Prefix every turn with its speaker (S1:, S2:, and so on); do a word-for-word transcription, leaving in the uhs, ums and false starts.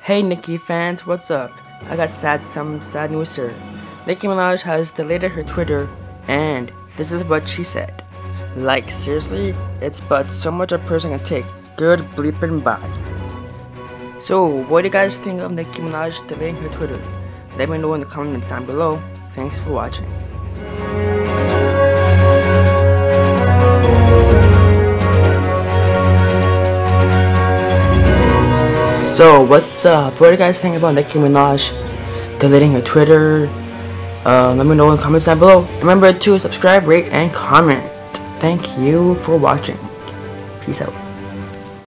S1: Hey Nicki fans, what's up? I got sad some sad news here. Nicki Minaj has deleted her Twitter, and this is what she said. Like seriously, it's but so much a person can take. Good bleeping bye. So what do you guys think of Nicki Minaj deleting her Twitter? Let me know in the comments down below. Thanks for watching. So what's up? What do you guys think about Nicki Minaj deleting her Twitter? Uh, let me know in the comments down below. Remember to subscribe, rate, and comment. Thank you for watching. Peace out.